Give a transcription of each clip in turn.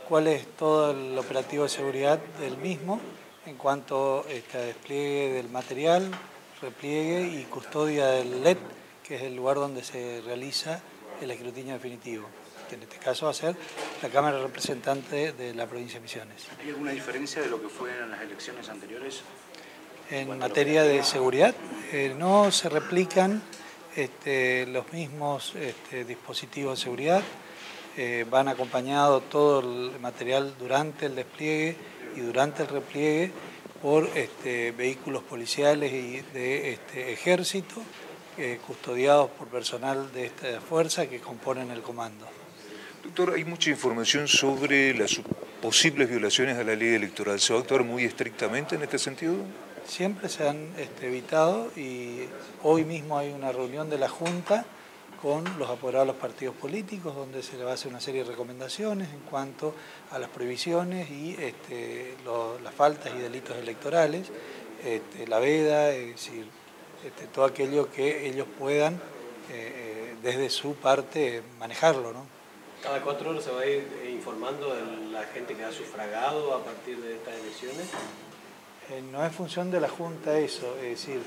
cuál es todo el operativo de seguridad del mismo en cuanto a despliegue del material, repliegue y custodia del LED, que es el lugar donde se realiza el escrutinio definitivo, que en este caso va a ser la Cámara Representante de la provincia de Misiones. ¿Hay alguna diferencia de lo que fue en las elecciones anteriores? En materia de seguridad, no se replican los mismos dispositivos de seguridad, van acompañados todo el material durante el despliegue y durante el repliegue por vehículos policiales y de ejército, custodiados por personal de esta fuerza que componen el comando. Doctor, hay mucha información sobre las posibles violaciones a la ley electoral. ¿Se va a actuar muy estrictamente en este sentido? Siempre se han evitado y hoy mismo hay una reunión de la Junta con los apoderados de los partidos políticos donde se le va a hacer una serie de recomendaciones en cuanto a las prohibiciones y las faltas y delitos electorales, la veda, es decir, todo aquello que ellos puedan desde su parte manejarlo, ¿no? ¿Cada 4 horas se va a ir informando de la gente que ha sufragado a partir de estas elecciones? No es función de la Junta eso, es decir,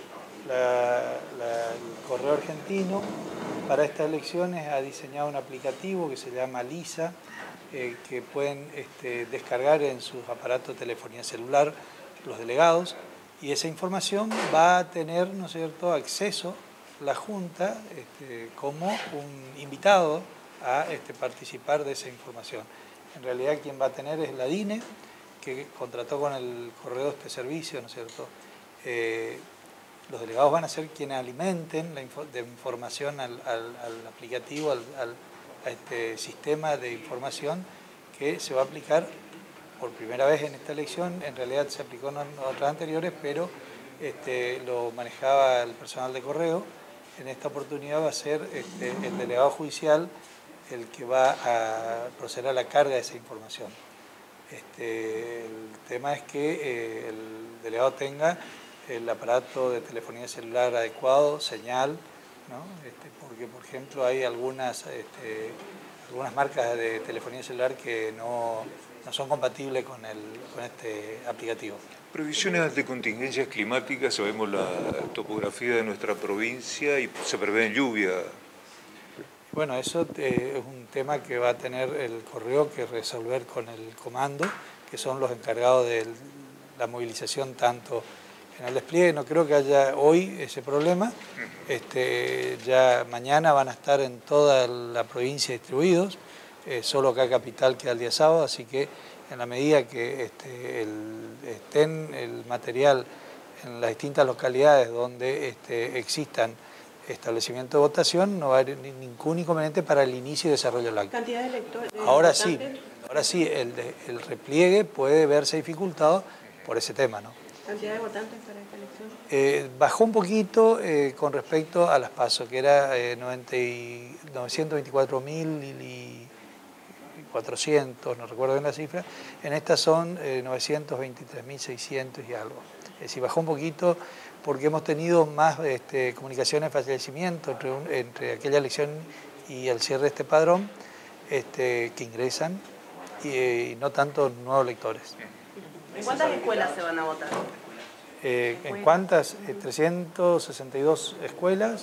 el Correo Argentino para estas elecciones ha diseñado un aplicativo que se llama Lisa, que pueden descargar en sus aparatos de telefonía celular los delegados, y esa información va a tener, ¿no es cierto?, acceso la Junta como un invitado a participar de esa información. En realidad quien va a tener es la DINE, que contrató con el correo este servicio, ¿no es cierto? Los delegados van a ser quienes alimenten la información al aplicativo, a este sistema de información que se va a aplicar por primera vez en esta elección. En realidad se aplicó en otras anteriores, pero lo manejaba el personal de correo. En esta oportunidad va a ser el delegado judicial el que va a proceder a la carga de esa información. El tema es que el delegado tenga el aparato de telefonía celular adecuado, señal, ¿no? Porque, por ejemplo, hay algunas marcas de telefonía celular que no son compatibles con este aplicativo. Previsiones de contingencias climáticas, sabemos la topografía de nuestra provincia y se prevé lluvia. Bueno, eso es un tema que va a tener el correo que resolver con el comando, que son los encargados de la movilización tanto en el despliegue. No creo que haya hoy ese problema. Ya mañana van a estar en toda la provincia distribuidos, solo acá Capital queda el día sábado, así que en la medida que estén el material en las distintas localidades donde existan establecimiento de votación, no va a haber ningún inconveniente para el inicio y desarrollo del acto. ¿Cantidad de electores? Ahora sí, el repliegue puede verse dificultado por ese tema, ¿no? ¿Cantidad de votantes para esta elección? Bajó un poquito con respecto a las PASO, que era 924.400, no recuerdo bien la cifra. En estas son 923.600 y algo. Es decir, bajó un poquito porque hemos tenido más comunicaciones de fallecimiento entre aquella elección y el cierre de este padrón que ingresan y no tanto nuevos electores. ¿En cuántas escuelas se van a votar? ¿En cuántas? 362 escuelas,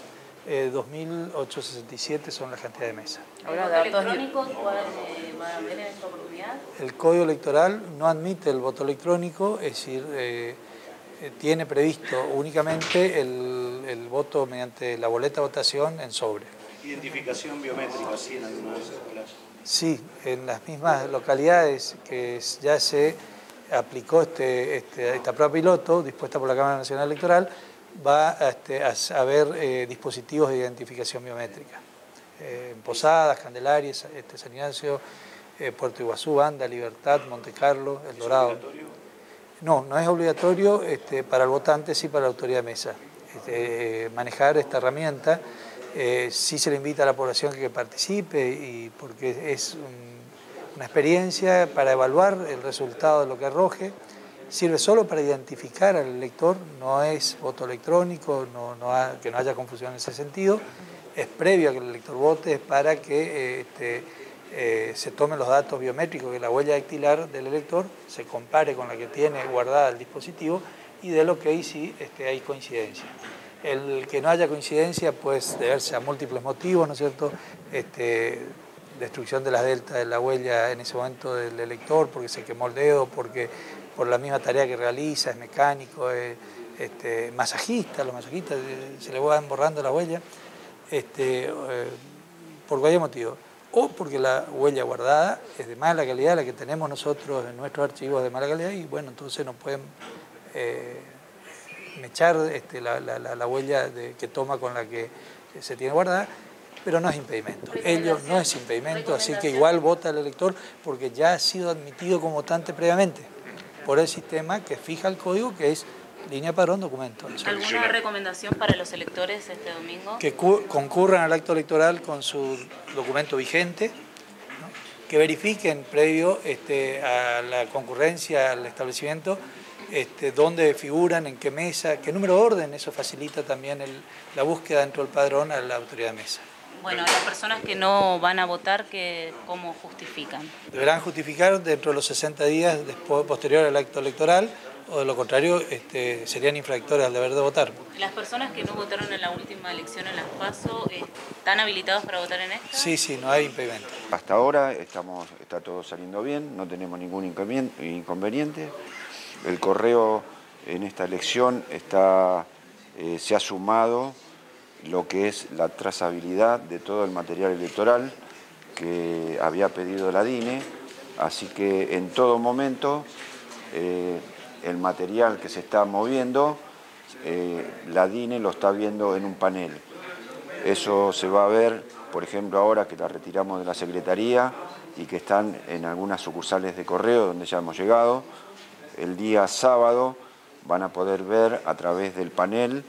2.867 son la cantidad de mesas. ¿El voto electrónico van a ver en esta oportunidad? El Código Electoral no admite el voto electrónico, es decir, tiene previsto únicamente el voto mediante la boleta de votación en sobre. ¿Identificación biométrica, sí, en algunas escuelas? Sí, en las mismas localidades que ya se aplicó esta prueba piloto dispuesta por la Cámara Nacional Electoral, va a haber dispositivos de identificación biométrica. En Posadas, Candelaria, San Ignacio, Puerto Iguazú, Banda, Libertad, Monte Carlo, El Dorado. ¿Es obligatorio? No es obligatorio para el votante, sí para la autoridad de mesa. Manejar esta herramienta, sí se le invita a la población que participe, porque es una experiencia para evaluar el resultado de lo que arroje. Sirve solo para identificar al elector, no es voto electrónico, que no haya confusión en ese sentido. Es previo a que el elector vote, es para que se tomen los datos biométricos de la huella dactilar del elector, se compare con la que tiene guardada el dispositivo y de lo que ahí sí hay coincidencia. El que no haya coincidencia puede deberse a múltiples motivos, ¿no es cierto? Destrucción de las deltas de la huella en ese momento del elector, porque se quemó el dedo, porque por la misma tarea que realiza, es mecánico, masajista, los masajistas se le van borrando la huella, por cualquier motivo. O porque la huella guardada es de mala calidad, la que tenemos nosotros en nuestros archivos de mala calidad, y bueno, entonces no pueden mechar la huella que toma con la que se tiene guardada, pero no es impedimento. Ello no es impedimento, así que igual vota el elector porque ya ha sido admitido como votante previamente por el sistema que fija el código, que es línea padrón documento. ¿Alguna recomendación para los electores este domingo? Que concurran al acto electoral con su documento vigente, ¿no? Que verifiquen previo a la concurrencia al establecimiento dónde figuran, en qué mesa, qué número de orden, eso facilita también la búsqueda dentro del padrón a la autoridad de mesa. Bueno, las personas que no van a votar, ¿cómo justifican? Deberán justificar dentro de los 60 días posterior al acto electoral, o de lo contrario serían infractores al deber de votar. ¿Las personas que no votaron en la última elección en las PASO están habilitados para votar en esta? Sí, no hay impedimento. Hasta ahora está todo saliendo bien, no tenemos ningún inconveniente. El correo en esta elección se ha sumado lo que es la trazabilidad de todo el material electoral que había pedido la DINE, así que en todo momento el material que se está moviendo, la DINE lo está viendo en un panel. Eso se va a ver, por ejemplo, ahora que la retiramos de la Secretaría y que están en algunas sucursales de correo donde ya hemos llegado. El día sábado van a poder ver a través del panel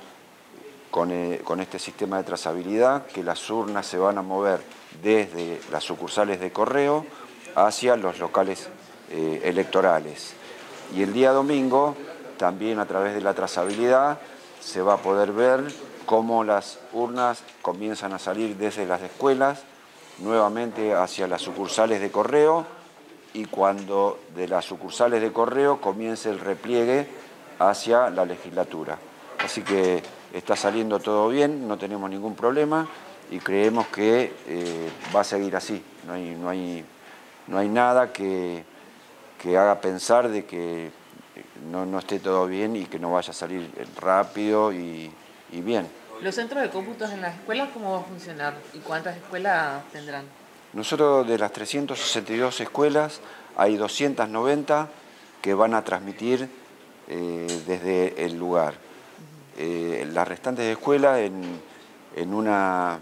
con este sistema de trazabilidad que las urnas se van a mover desde las sucursales de correo hacia los locales electorales. Y el día domingo, también a través de la trazabilidad, se va a poder ver cómo las urnas comienzan a salir desde las escuelas, nuevamente hacia las sucursales de correo, y cuando de las sucursales de correo comience el repliegue hacia la legislatura. Así que está saliendo todo bien, no tenemos ningún problema y creemos que va a seguir así. No hay nada que haga pensar de que no esté todo bien y que no vaya a salir rápido y bien. ¿Los centros de cómputos en las escuelas cómo va a funcionar y cuántas escuelas tendrán? Nosotros de las 362 escuelas hay 290 que van a transmitir desde el lugar. Las restantes escuelas en un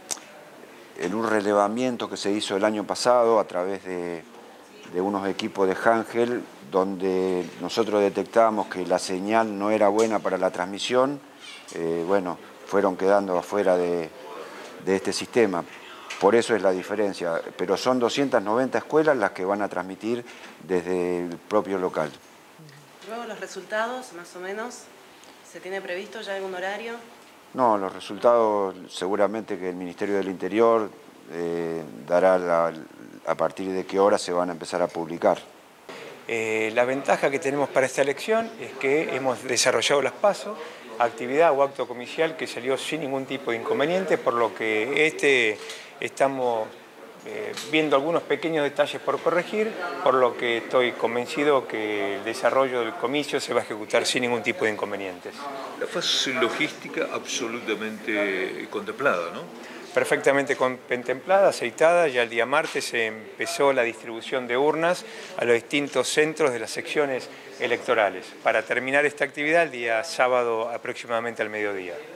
relevamiento que se hizo el año pasado a través de unos equipos de Hangel, donde nosotros detectamos que la señal no era buena para la transmisión, bueno, fueron quedando afuera de este sistema. Por eso es la diferencia, pero son 290 escuelas las que van a transmitir desde el propio local. Luego los resultados, más o menos, ¿se tiene previsto ya algún horario? No, los resultados seguramente que el Ministerio del Interior dará a partir de qué hora se van a empezar a publicar. La ventaja que tenemos para esta elección es que hemos desarrollado las PASO, actividad o acto comicial que salió sin ningún tipo de inconveniente, por lo que estamos viendo algunos pequeños detalles por corregir, por lo que estoy convencido que el desarrollo del comicio se va a ejecutar sin ningún tipo de inconvenientes. La fase logística absolutamente contemplada, ¿no? Perfectamente contemplada, aceitada. Ya el día martes se empezó la distribución de urnas a los distintos centros de las secciones electorales, para terminar esta actividad el día sábado aproximadamente al mediodía.